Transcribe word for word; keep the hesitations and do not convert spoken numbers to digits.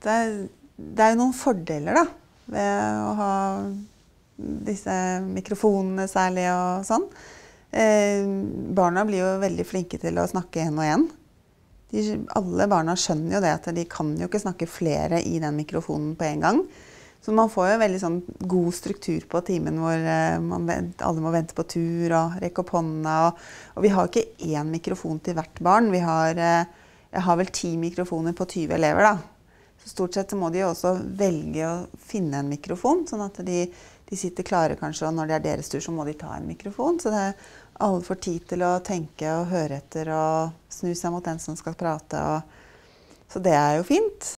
måte, det er jo noen fordeler da, ved å ha disse mikrofonene særlig og sånn. Eh, barna blir jo veldig flinke til å snakke en og en. De, alle barna skjønner jo det at de kan jo ikke snakke flere i den mikrofonen på en gang. Så man får jo veldig sånn god struktur på timen hvor eh, man, alle må vente på tur og rekke opp hånda. Og, og vi har ikke én mikrofon til hvert barn. Vi har, eh, jeg har vel ti mikrofoner på tyve elever da. Så stort sett så må de jo også velge å finne en mikrofon, sånn at de, de sitter klare kanskje, og når det er deres tur så må de ta en mikrofon. Så det, alle får tid til å tenke og høre etter og snu seg mot den som skal prate. Og, så det er jo fint.